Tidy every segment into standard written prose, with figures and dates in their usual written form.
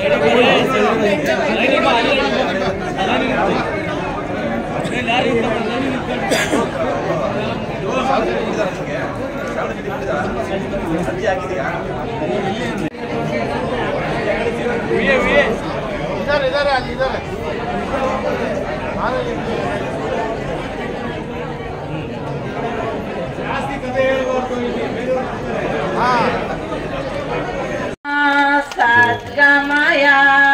सद्गमय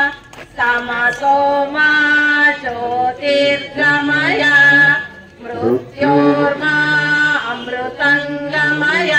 तमसोमा ज्योतिर्गमय मृत्योर्मा अमृतंगमय।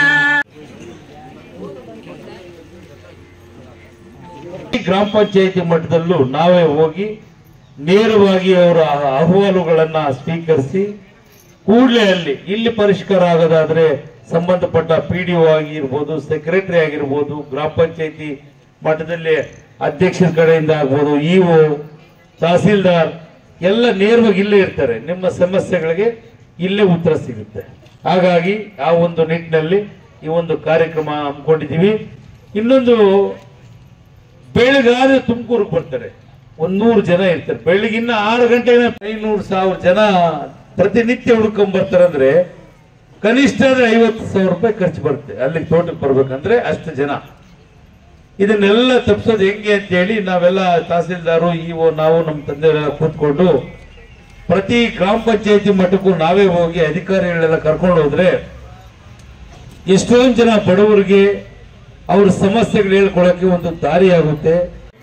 ಗ್ರಾಮ ಪಂಚಾಯಿತಿ ಮಟ್ಟದಲ್ಲೂ ನಾವೇ ಹೋಗಿ ನೇರವಾಗಿ ಅವರ ಅಹವಾಲುಗಳನ್ನ ಸ್ವೀಕರಿಸಿ ಕೂಡಲೇ ಇಲ್ಲಿ ಪರಿಷ್ಕಾರ ಆಗೋದಾದ್ರೆ ಸಂಬಂಧಪಟ್ಟ PDO ಆಗಿರ್ಬೋದು, ಸೆಕ್ರೆಟರಿ ಆಗಿರ್ಬೋದು, ಗ್ರಾಮ ಪಂಚಾಯಿತಿ ಮಟ್ಟದಲ್ಲಿ ಅಧ್ಯಕ್ಷರ ಕಡೆಯಿಂದ ಆಗ್ಬೋದು, EO, ತಹಸೀಲ್ದಾರ್ ಎಲ್ಲ ನೇರವಾಗಿ ಇಲ್ಲೇ ಇರ್ತಾರೆ. ನಿಮ್ಮ ಸಮಸ್ಯೆಗಳಿಗೆ ಇಲ್ಲೇ ಉತ್ತರ ಸಿಗುತ್ತೆ. ಹಾಗಾಗಿ ಆ ಒಂದು ನಿಟ್ಟಿನಲ್ಲಿ ಈ ಒಂದು ಕಾರ್ಯಕ್ರಮ ಹಮ್ಮಿಕೊಂಡಿದ್ದೀವಿ. ಇನ್ನೊಂದು, ಬೆಳಗಾದ್ರೆ ತುಮಕೂರಿಗೆ ಬರ್ತಾರೆ 100 ಜನ ಇರ್ತಾರೆ. ಬೆಳಗಿನ 6 ಗಂಟೆಗೆ 500,000 ಜನ ಪ್ರತಿನಿತ್ಯ ಹುಡ್ಕೊಂಡ್ ಬರ್ತಾರೆ. ಅಂದ್ರೆ ಕನಿಷ್ಠ ಅಂದ್ರೆ 50,000 ರೂಪಾಯಿ ಖರ್ಚು ಬರುತ್ತೆ ಅಲ್ಲಿಗೆ ತೋಟಕ್ಕೆ ಬರ್ಬೇಕಂದ್ರೆ, ಅಷ್ಟು ಜನ. ಇದನ್ನೆಲ್ಲ ತಪ್ಪಿಸೋದು ಹೆಂಗೆ ಅಂತ ಹೇಳಿ ನಾವೆಲ್ಲ ತಹಸೀಲ್ದಾರು, EO, ನಾವು ನಮ್ಮ ತಂದೆಯವರೆಲ್ಲ ಕೂತ್ಕೊಂಡು ಪ್ರತಿ ಗ್ರಾಮ ಪಂಚಾಯತಿ ಮಟ್ಟಕ್ಕೂ ನಾವೇ ಹೋಗಿ ಅಧಿಕಾರಿಗಳೆಲ್ಲ ಕರ್ಕೊಂಡು ಹೋದ್ರೆ ಎಷ್ಟೊಂದು ಜನ ಬಡವರಿಗೆ ಅವ್ರ ಸಮಸ್ಯೆಗಳು ಹೇಳ್ಕೊಳಕ್ಕೆ ಒಂದು ದಾರಿ ಆಗುತ್ತೆ.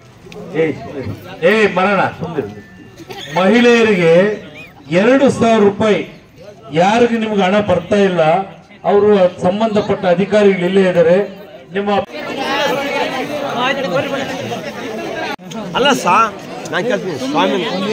ಮರಣ ಸುಂದರ ಮಹಿಳೆಯರಿಗೆ 2,000 ರೂಪಾಯಿ ಯಾರಿಗೆ ನಿಮ್ಗೆ ಹಣ ಬರ್ತಾ ಇಲ್ಲ, ಅವರು ಸಂಬಂಧಪಟ್ಟ ಅಧಿಕಾರಿಗಳು ಇಲ್ಲೇ ಇದ್ದಾರೆ. ನಿಮ್ಮ ಅಲ್ಲ ಸಾ ನಾನು ಕೇಳ್ತೀನಿ ಸ್ವಾಮಿ,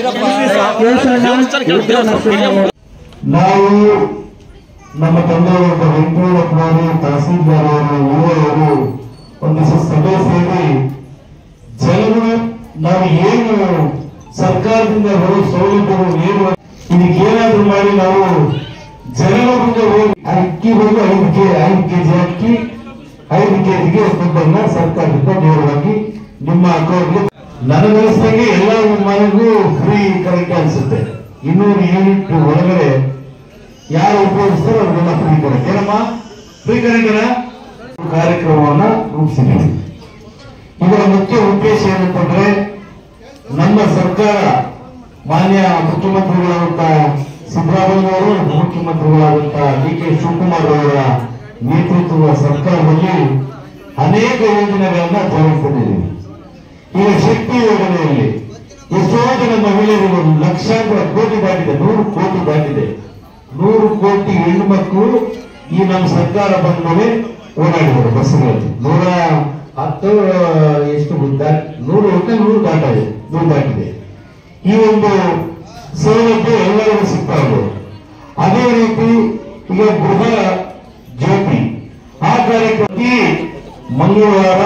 ನಾವು ನಮ್ಮ ತಂದೆಯವರ ವೆಂಕಟರತ್ನವರು, ತಹಸೀಲ್ದಾರ್ ಅವರು, ಅವರು ಒಂದಿಷ್ಟು ಸಭೆ ಸೇರಿ ಜನರು ನಾವು ಏನು ಸರ್ಕಾರದಿಂದ ಬರೋ ಸೌಲಭ್ಯಗಳು ಏನು ಇದಕ್ಕೆ ಏನಾದ್ರೂ ಮಾಡಿ ನಾವು ಜನರ ಮುಂದೆ ಹೋಗಿ ಅಕ್ಕಿ ಬಂದು 5 ಕೆಜಿ ಅಕ್ಕಿ 5 ಕೆಜಿಗೆ ದುಡ್ಡನ್ನ ಸರ್ಕಾರದಿಂದ ನೇರವಾಗಿ ನಿಮ್ಮ ಅಕೌಂಟ್ಗೆ ನನಗನ್ನಿಸ್ದಂಗೆ ಎಲ್ಲ ಮನೆಗೂ ಫ್ರೀ ಕರೆಕ್ಟ್ ಅನ್ಸುತ್ತೆ. 200 ಯೂನಿಟ್ ಒಳಗಡೆ ಯಾರು ಉಪಯೋಗಿಸ್ತಾರೋ ಅವ್ರಿಗೆಲ್ಲ ಫ್ರೀ ಕರೆಕ್ಟ್. ಏನಮ್ಮ ಫ್ರೀ ಕರೆಕ್ಟ್ ಕಾರ್ಯಕ್ರಮವನ್ನ ರೂಪಿಸಿದ್ದೀವಿ. ಇದರ ಮುಖ್ಯ ಉದ್ದೇಶ ಏನಂತಂದ್ರೆ, ನಮ್ಮ ಸರ್ಕಾರ ಮಾನ್ಯ ಮುಖ್ಯಮಂತ್ರಿಗಳಾದಂತ ಸಿದ್ದರಾಮಯ್ಯವರು, ಮುಖ್ಯಮಂತ್ರಿಗಳಾದಂತ DK ಶಿವಕುಮಾರ್ ಅವರ ನೇತೃತ್ವದ ಸರ್ಕಾರದಲ್ಲಿ ಅನೇಕ ಯೋಜನೆಗಳನ್ನ ಜಾರಿಗೆ ತಂದಿದ್ದೀವಿ. ಈಗ ಶಕ್ತಿ ಯೋಜನೆಯಲ್ಲಿ ಎಷ್ಟೋ ಜನ ಮಹಿಳೆಯರು ಲಕ್ಷಾಂತರ ಕೋಟಿ ದಾಟಿದೆ, 100 ಕೋಟಿ ದಾಟಿದೆ. 100 ಕೋಟಿ ಹೆಣ್ಣು ಮಕ್ಕಳು ಈ ನಮ್ಮ ಸರ್ಕಾರ ಬಂದ ಮೇಲೆ ಓಡಾಡಿದ್ದಾರೆ ಬಸ್ಗಳಲ್ಲಿ. 110 ಎಷ್ಟು 100 ದಾಟಿದೆ. ಈ ಒಂದು ಸೌಲಭ್ಯ ಎಲ್ಲರಿಗೂ ಸಿಗ್ತಾ ಇದೆ. ಅದೇ ರೀತಿ ಈಗ ಗೃಹ ಜ್ಯೋತಿ ಆ ಕಾರ್ಯಕ್ರಮ ಮಂಗಳವಾರ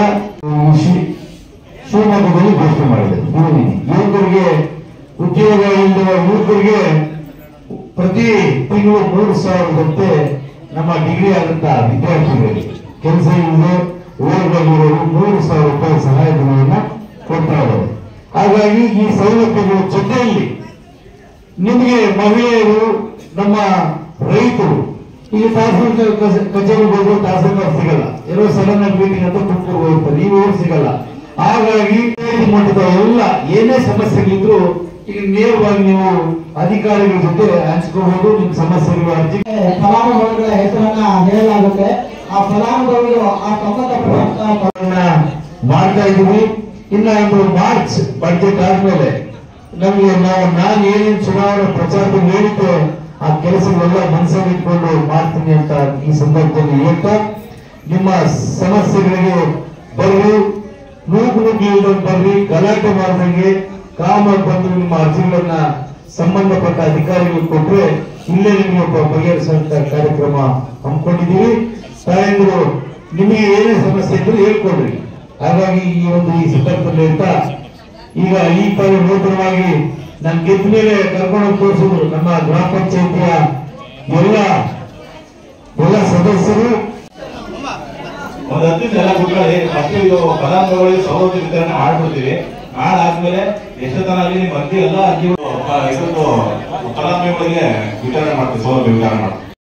ಶಿವಮೊಗ್ಗದಲ್ಲಿ ಘೋಷಣೆ ಮಾಡಿದೆ. ಯುವಕರಿಗೆ ಉದ್ಯೋಗ ಇಲ್ಲದ ಯುವಕರಿಗೆ ಪ್ರತಿ ತಿಂಗಳು 3,000 ನಮ್ಮ ಡಿಗ್ರಿ ಆದಂತ ವಿದ್ಯಾರ್ಥಿಗಳಿಗೆ ಕೆಲಸ ಇಲ್ಲದೆ ಓದಿರೋರು 3,000 ರೂಪಾಯಿ ಸಹಾಯಧನವನ್ನ ಕೊಡ್ತಾ ಇದ್ದಾರೆ. ಹಾಗಾಗಿ ಈ ಸೌಲಭ್ಯಗಳ ಜೊತೆಯಲ್ಲಿ ನಿಮಗೆ ಮಹಿಳೆಯರು, ನಮ್ಮ ರೈತರು ಈಗ ತಹಸೀಲ್ದಾರ್ ಕಚೇರಿಗೆ ಹೋಗುವ ತಹಸೀಲ್ದಾರ್ ಸಿಗಲ್ಲ, ಏನೋ ಸಡನ್ ಆಗಿ ಮೀಟಿಂಗ್ ಅಂತ ತುಮಕೂರು ಹೋಗ್ತಾರೆ, ನೀವು ಸಿಗಲ್ಲ. ಹಾಗಾಗಿ ಮಟ್ಟದ ಎಲ್ಲ ಏನೇ ಸಮಸ್ಯೆಗಳಿದ್ರು ಈಗ ನೇರವಾಗಿ ನೀವು ಅಧಿಕಾರಿಗಳ ಜೊತೆ ಹಂಚ್ಕೋಬಹುದು. ನಿಮ್ಮ ಸಮಸ್ಯೆಗಳು ಅರ್ಜಿ ಫಲಾನುಭವಿಗಳ ಹೆಸರನ್ನ ಹೇಳಲಾಗುತ್ತೆ. ಆ ಫಲಾನುಭವಿಗಳು ಆ ಸಂಬಂಧಪಟ್ಟ ಮಾಡ್ತಾ ಇದ್ದೀವಿ. ಇನ್ನ ಇದು ಮಾರ್ಚ್ ಬಡ್ಜೆಟ್ ಆದ್ಮೇಲೆ ನಮಗೆ ನಾನು ಏನೇನು ಚುನಾವಣಾ ಪ್ರಚಾರದಲ್ಲಿ ಹೇಳಿದ್ದೆ ಆ ಕೆಲಸಗಳೆಲ್ಲ ಮನಸ್ಸಲ್ಲಿ ಇಟ್ಕೊಂಡು ಮಾಡ್ತೀನಿ ಅಂತ ಈ ಸಂದರ್ಭದಲ್ಲಿ ಹೇಳ್ತಾ, ನಿಮ್ಮ ಸಮಸ್ಯೆಗಳಿಗೆ ಬರ್ರಿ, ನೂಕು ಬರ್ರಿ, ಗಲಾಟೆ ಮಾಡಿದಂಗೆ ಕಾಮಾಗಿ ಬಂದು ನಿಮ್ಮ ಅರ್ಜಿಗಳನ್ನ ಸಂಬಂಧಪಟ್ಟ ಅಧಿಕಾರಿಗಳು ಕೊಟ್ರೆ ಇಲ್ಲೇ ನಿಮಗೆ ಬಗೆಹರಿಸುವಂತ ಕಾರ್ಯಕ್ರಮ ಹಮ್ಮಿಕೊಂಡಿದ್ದೀವಿ. ತಾಯಂದಿರು ನಿಮಗೆ ಏನೇ ಸಮಸ್ಯೆ ಇದ್ರೂ ಹೇಳ್ಕೊಡ್ರಿ. ಹಾಗಾಗಿ ಈ ಸಂದರ್ಭದಲ್ಲಿ ಅಂತ ಈಗ ಈ ಬಾರಿ ನೂತನವಾಗಿ ನಾನು ಗೆದ್ದ ಮೇಲೆ ಕರ್ಕೊಂಡು ತೋರಿಸಿದ್ರು ನಮ್ಮ ಗ್ರಾಮ ಪಂಚಾಯತಿಯ ಎಲ್ಲ ಸದಸ್ಯರು. ಒಂದು 10 ನಿಮಿಷ ಎಲ್ಲ ಕೂತ್ಕೊಳ್ಳಿ. ಫಸ್ಟ್ ಇದು ಫಲಾನುಭವಿಗಳಿಗೆ ಸೌಲಭ್ಯ ವಿತರಣೆ ಮಾಡ್ಬಿಡ್ತೀವಿ. ನಾಳೆ ಆದ್ಮೇಲೆ ಎಷ್ಟೊತ್ತನಾಗಲಿ ನಿಮ್ಮ ಅರ್ಜಿ ಎಲ್ಲ ಅರ್ಜಿಗಳು ಇದೊಂದು ಫಲಾನುಭವಿಗಳಿಗೆ ವಿತರಣೆ ಮಾಡ್ತೀವಿ, ಸೌಲಭ್ಯ ವಿತರಣೆ ಮಾಡ್ತೀವಿ.